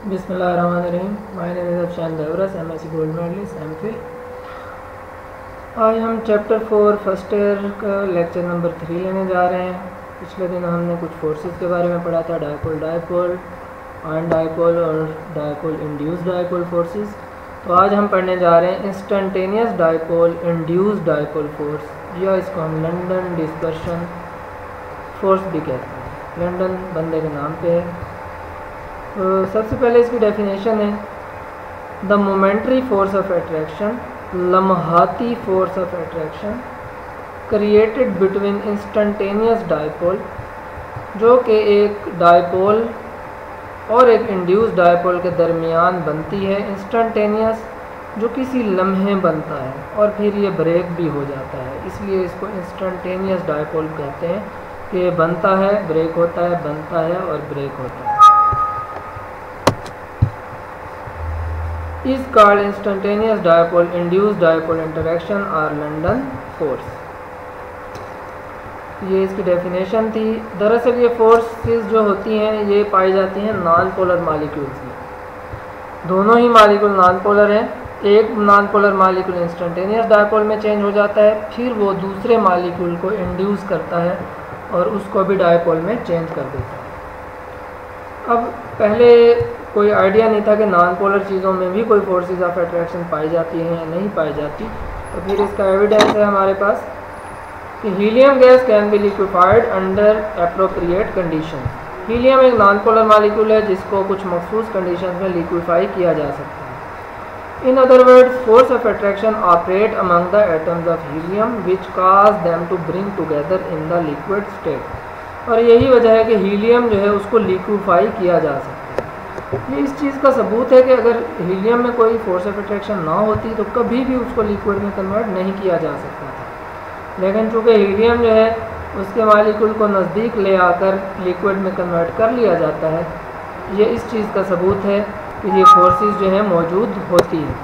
बिस्मिल्लाहिर्रहमानिर्रहीम। My name is Afshan Devras, MSc gold medalist MPhil। आज हम चैप्टर 4 फर्स्ट ईयर का लेक्चर नंबर 3 लेने जा रहे हैं। पिछले दिन हमने कुछ फोर्सेस के बारे में पढ़ा था, डायपोल आयन डायपोल और डायपोल इंड्यूस्ड डायपोल फोर्सेस। तो आज हम पढ़ने जा रहे हैं instantaneous dipole induced dipole force, या इसको हम लंदन डिस्पर्शन फोर्स भी कहते हैं। लंदन बंदे के नाम पे है। तो सबसे पहले इसकी डेफिनेशन है, the momentary force of attraction, लम्हाती force of attraction created between instantaneous dipole, जो कि एक डायपोल और एक इंड्यूस डायपोल के दरमियान बनती है। इंस्टेंटेनियस जो किसी लम्हे बनता है और फिर ये ब्रेक भी हो जाता है, इसलिए इसको इंस्टेंटेनियस डायपोल कहते हैं कि ये बनता है, ब्रेक होता है, बनता है और ब्रेक होता है। is called instantaneous dipole induced dipole interaction or London force। ये इसकी डेफिनेशन थी। दरअसल ये फोर्सेस जो होती हैं ये पाई जाती हैं नॉन पोलर मालिक्यूल्स में। दोनों ही मालिक्यूल नॉन पोलर हैं। एक non polar molecule instantaneous dipole में चेंज हो जाता है, फिर वो दूसरे मालिक्यूल को इंड्यूस करता है और उसको भी डायपोल में चेंज कर देता है। अब पहले कोई आइडिया नहीं था कि नॉन पोलर चीज़ों में भी कोई फोर्सेस ऑफ अट्रैक्शन पाई जाती हैं या नहीं पाई जाती। तो फिर इसका एविडेंस है हमारे पास कि helium gas can be liquefied under appropriate condition. Helium एक नॉन पोलर मालिक्यूल है जिसको कुछ मखसूस कंडीशन में लिक्विफाई किया जा सकता है। In other words, force of attraction operate among the atoms of helium which cause them to bring together in the liquid state. और यही वजह है कि हीलियम जो है उसको लिक्विफाई किया जा सकता है। ये इस चीज़ का सबूत है कि अगर हीलियम में कोई फोर्स ऑफ अट्रैक्शन ना होती तो कभी भी उसको लिक्विड में कन्वर्ट नहीं किया जा सकता था। लेकिन चूँकि हीलियम जो है उसके मालिक्यूल को नज़दीक ले आकर लिक्विड में कन्वर्ट कर लिया जाता है, ये इस चीज़ का सबूत है कि ये फोर्सेस जो है मौजूद होती हैं।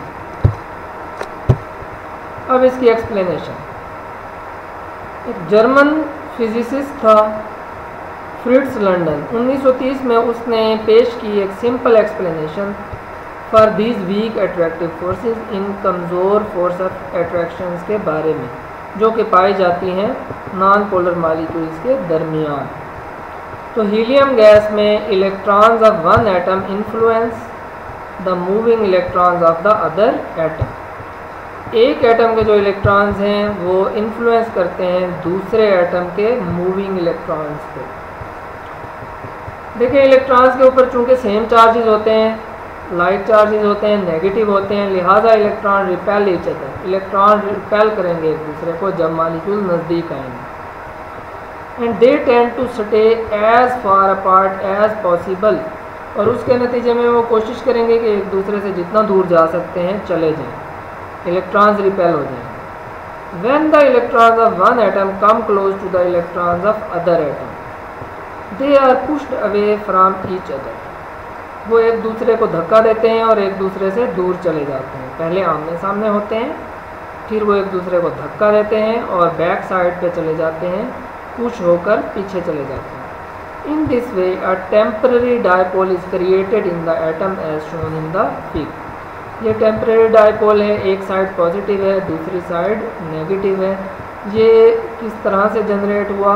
अब इसकी एक्सप्लेनेशन, एक जर्मन फिजिसिस्ट था फ्रिट्ज लंडन, 1930 में उसने पेश की एक simple explanation for these weak attractive forces इन कमज़ोर फोर्स ऑफ अट्रैक्शंस के बारे में जो कि पाई जाती हैं नॉन पोलर मालिक्यूल्स के दरमियान। तो हीलियम गैस में electrons of one atom influence the moving electrons of the other atom. एक एटम के जो इलेक्ट्रॉन्स हैं वो इन्फ्लुएंस करते हैं दूसरे एटम के मूविंग इलेक्ट्रॉन्स को। देखिए, इलेक्ट्रॉन्स के ऊपर चूंकि सेम चार्जेस होते हैं, लाइक चार्जेस होते हैं, नेगेटिव होते हैं, लिहाजा electron repel each other, electron repel करेंगे एक दूसरे को जब मॉलिक्यूल नज़दीक आएंगे। And they tend to stay as far apart as possible, और उसके नतीजे में वो कोशिश करेंगे कि एक दूसरे से जितना दूर जा सकते हैं चले जाएं, इलेक्ट्रॉन्स रिपेल हो जाएं। When the electrons of one atom come close to the electrons of other atom, they are pushed away from each other. वो एक दूसरे को धक्का देते हैं और एक दूसरे से दूर चले जाते हैं। पहले आमने सामने होते हैं, फिर वो एक दूसरे को धक्का देते हैं और बैक साइड पे चले जाते हैं, पुश होकर पीछे चले जाते हैं। In this way a temporary dipole is created in the atom as shown in the pic. ये टेम्पररी डायपोल है, एक साइड पॉजिटिव है, दूसरी साइड नेगेटिव है। ये किस तरह से जनरेट हुआ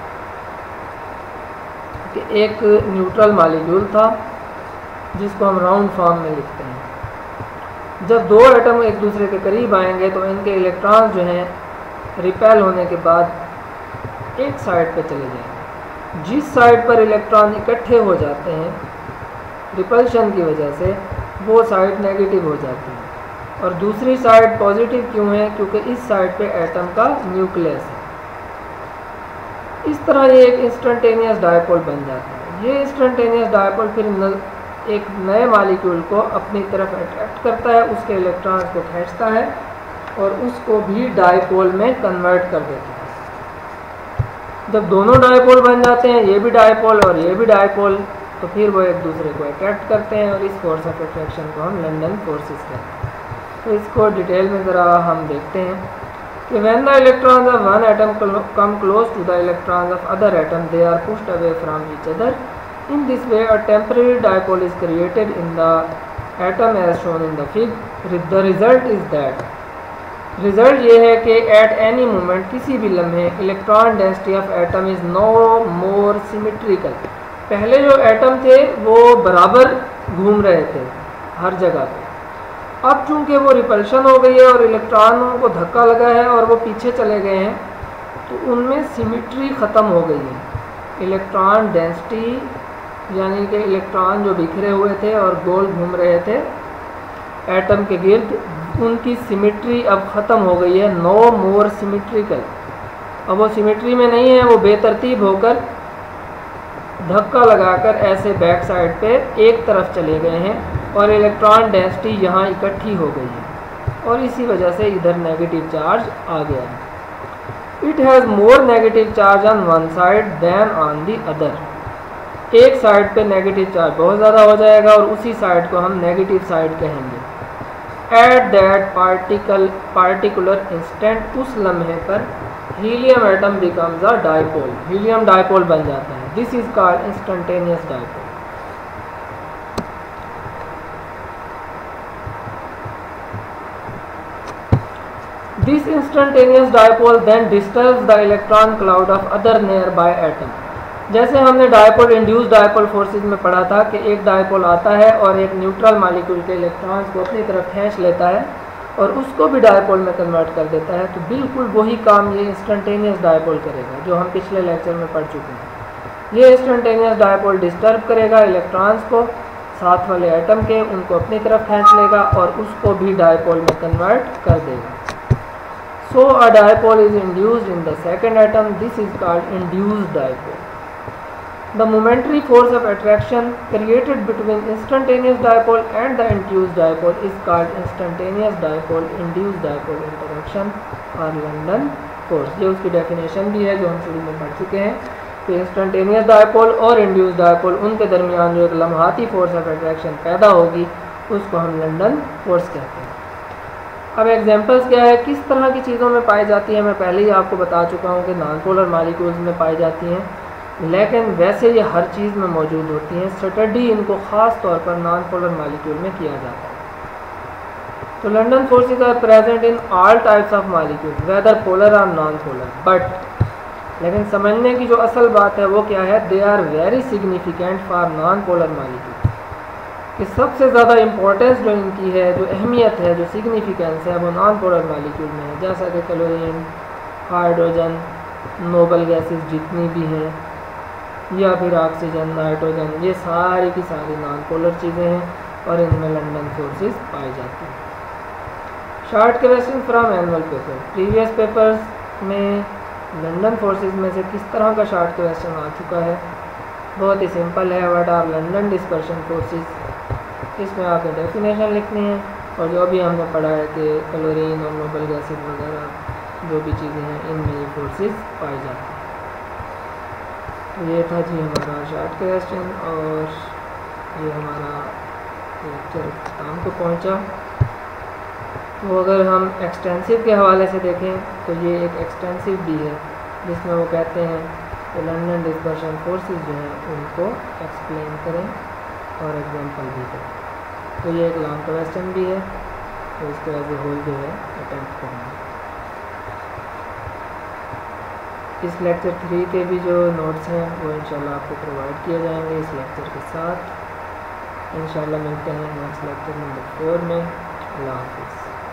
कि एक न्यूट्रल मॉलिक्यूल था जिसको हम राउंड फॉर्म में लिखते हैं। जब दो एटम एक दूसरे के करीब आएंगे तो इनके इलेक्ट्रॉन जो हैं रिपेल होने के बाद एक साइड पे चले जाएंगे। जिस साइड पर इलेक्ट्रॉन इकट्ठे हो जाते हैं रिपल्शन की वजह से, वो साइड नेगेटिव हो जाती है और दूसरी साइड पॉजिटिव क्यों है? क्योंकि इस साइड पे एटम का न्यूक्लियस है। इस तरह ये एक इंस्टेंटेनियस डायपोल बन जाता है। ये इंस्टेंटेनियस डायपोल फिर एक नए मॉलिक्यूल को अपनी तरफ अट्रैक्ट करता है, उसके इलेक्ट्रॉन्स को खींचता है और उसको भी डायपोल में कन्वर्ट कर देता है। जब दोनों डायपोल बन जाते हैं, ये भी डायपोल और ये भी डायपोल, तो फिर वो एक दूसरे को अट्रैक्ट करते हैं और इस फोर्स ऑफ अट्रैक्शन को हम लंदन फोर्सेस कहते हैं। तो इसको डिटेल में ज़रा हम देखते हैं कि when the electrons of one atom come close to the electrons of other atom, they are pushed away from each other In this way, a temporary dipole is created in the atom as shown in the figure. The result is that result ये है कि at any moment किसी भी लम्हे electron density of atom is no more symmetrical. पहले जो atom थे वो बराबर घूम रहे थे हर जगह पे, अब चूंकि वो रिपल्शन हो गई है और इलेक्ट्रॉनों को धक्का लगा है और वो पीछे चले गए हैं, तो उनमें सिमेट्री ख़त्म हो गई है। इलेक्ट्रॉन डेंसिटी यानी कि इलेक्ट्रॉन जो बिखरे हुए थे और गोल घूम रहे थे एटम के गिर्द, उनकी सिमेट्री अब ख़त्म हो गई है। नो मोर सिमेट्रिकल, अब वो सिमेट्री में नहीं है, वो बेतरतीब होकर धक्का लगाकर ऐसे बैक साइड पे एक तरफ चले गए हैं और इलेक्ट्रॉन डेंसिटी यहाँ इकट्ठी हो गई है और इसी वजह से इधर नेगेटिव चार्ज आ गया है। It has more negative charge on one side than on the other. एक साइड पे नेगेटिव चार्ज बहुत ज़्यादा हो जाएगा और उसी साइड को हम नेगेटिव साइड कहेंगे। एट दैट पार्टिकुलर इंस्टेंट, उस लम्हे पर helium atom becomes a dipole, helium dipole बन जाता है। This is called instantaneous dipole. This instantaneous dipole then disturbs the electron cloud of other nearby atom. जैसे हमने dipole induce dipole forces में पढ़ा था कि एक डाइपोल आता है और एक न्यूट्रल मॉलिक्यूल के इलेक्ट्रॉन्स को अपनी तरफ खींच लेता है और उसको भी डाइपोल में कन्वर्ट कर देता है, तो बिल्कुल वही काम ये इंस्टेंटेनियस डाइपोल करेगा जो हम पिछले लेक्चर में पढ़ चुके हैं। ये इंस्टेंटेनियस डाइपोल डिस्टर्ब करेगा इलेक्ट्रॉन्स को साथ वाले एटम के, उनको अपनी तरफ खींच लेगा और उसको भी डाइपोल में कन्वर्ट कर देगा। So a dipole is induced in the second atom, this is called induced dipole. The momentary force of attraction created between instantaneous dipole and the induced dipole is called instantaneous dipole induced dipole interaction or London force। ये उसकी definition भी है जो हम शुरू में पढ़ चुके हैं कि इंस्टेंटेनियस डाइपोल और इंड्यूस्ड डाइपोल उनके दरमियान जो एक लम्हाती फोर्स ऑफ अट्रैक्शन पैदा होगी उसको हम लंदन फोर्स कहते हैं। अब एग्जांपल्स क्या है, किस तरह की चीज़ों में पाई जाती है, मैं पहले ही आपको बता चुका हूँ कि नॉन पोलर मॉलिक्यूल्स में पाई जाती हैं, लेकिन वैसे ये हर चीज़ में मौजूद होती हैं। स्टडी इनको ख़ास तौर पर नॉन पोलर मॉलिक्यूल में किया जाता है। तो London forces are present in all types of molecules whether polar और नॉन पोलर, बट लेकिन समझने की जो असल बात है वो क्या है, they are very significant for non polar molecule. कि सबसे ज़्यादा इम्पोर्टेंस जो इनकी है, जो अहमियत है, जो सिग्निफिकेंस है, वो नॉन पोलर मॉलिक्यूल में है। जैसा कि क्लोरीन, हाइड्रोजन, नोबल गैसेस जितनी भी हैं, या फिर ऑक्सीजन, नाइट्रोजन, ये सारी की सारी नॉन पोलर चीज़ें हैं और इनमें लंदन फोर्सेस पाई जाती हैं। Short question from annual paper, previous papers में लंदन फोर्सेस में से किस तरह का शॉर्ट क्वेश्चन आ चुका है। बहुत ही सिंपल है, what are London dispersion forces. इसमें आपने डेफिनेशन लिखनी है और जो भी हमने पढ़ा है कि क्लोरीन और नोबल गैसेस वगैरह जो भी चीज़ें हैं इनमें ये फोर्सेस पाई जाती हैं। तो ये था जी हमारा शॉर्ट क्वेश्चन और ये हमारा लेक्चर शाम को पहुंचा। तो अगर हम एक्सटेंसिव के हवाले से देखें तो ये एक एक्सटेंसिव भी है जिसमें वो कहते हैं कि लंदन डिस्पर्शन फोर्सेस जो हैं उनको एक्सप्लेन करें और एग्जांपल भी करें। तो ये एक लॉन्ग क्वेश्चन भी है, तो इसको एज ए होल जो है अटेम्प्ट करेंगे। इस लेक्चर 3 के भी जो नोट्स हैं वो इंशाल्लाह आपको प्रोवाइड किए जाएंगे इस लेक्चर के साथ। इंशाल्लाह मिलते हैं नेक्स्ट लेक्चर नंबर 4 में। अल्लाह हाफ़िज़।